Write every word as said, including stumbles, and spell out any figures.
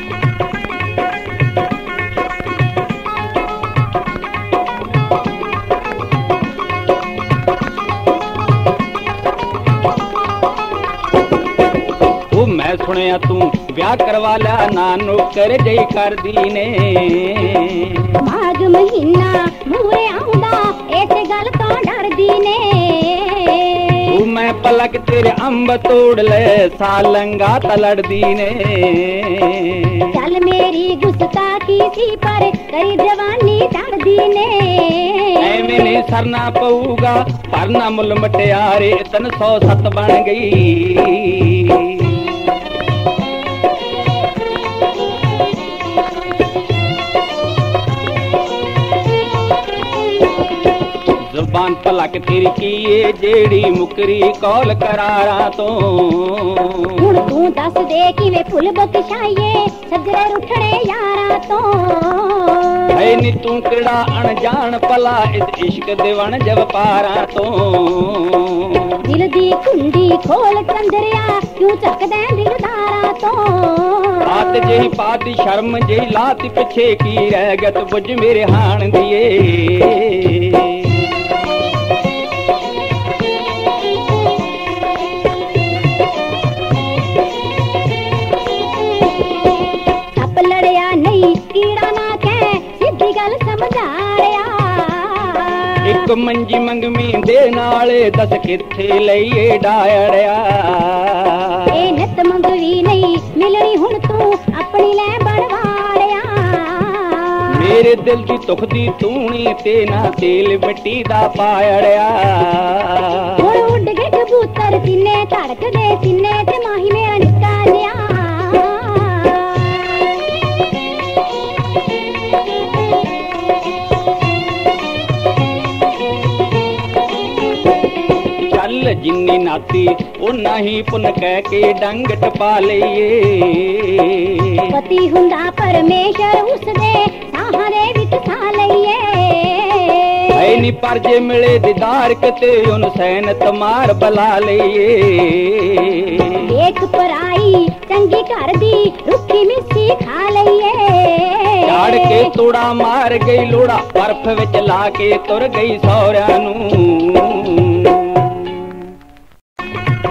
मैं सुनिया तू ब्याह करवा ला नानो कर जई कर दी ने माघ महीना मूरे आउंदा ऐसे गल तो डर दी ने तू मैं पलक तेरे अंब तोड़ ले सालंगा तलड़ दी ने चल मेरी गुस्ताखी सी पर करी जवानी चढ़ दी ने मैंने सरना पऊगा परना मुल मटियारे तन सौ सत बन गई जुबान पलक तेरी की जेड़ी मुकरी कौल करारा तो हुण तू दस दे किवें फुल बख्शाइए सजरे उठणे यारा तो है नी तू किड़ा अनजान पला इस इश्क देवन जब पारा तो दिल दी कुंडी खोल चंदरिया क्यों चकदे दिलदारा तो बात जेही पाती शर्म जेही लाती पिछे की रह गत बुझ मेरे हाण दिए एक मंजी मंगमी दे नाले दस किथे लईए डायड़िया ए नत मंगवी नहीं मिलनी हुण तू अपनी ले बनवाड़िया मेरे दिल दी तुख दी तूनी ते ना तेल मिट्टी दा पायड़िया हुण उड़ गए कबूतर सीने धड़क दे सीने ते माही मेरा निक्का जिया जिन्नी नाती उन्ना ही पुन कह के डंग टपा लईए पति हुंदा परमेश्वर उसदे साहरे विच सा लईए ऐ नी पर जे मिले दीदार कते उन सैन तमार बला लईए एक पराई चंगी घर दी रुखी मिस्सी खा लईए झाड़ के तोड़ा मार गई लोड़ा बर्फ विच ला के तुर गई सौरिया नू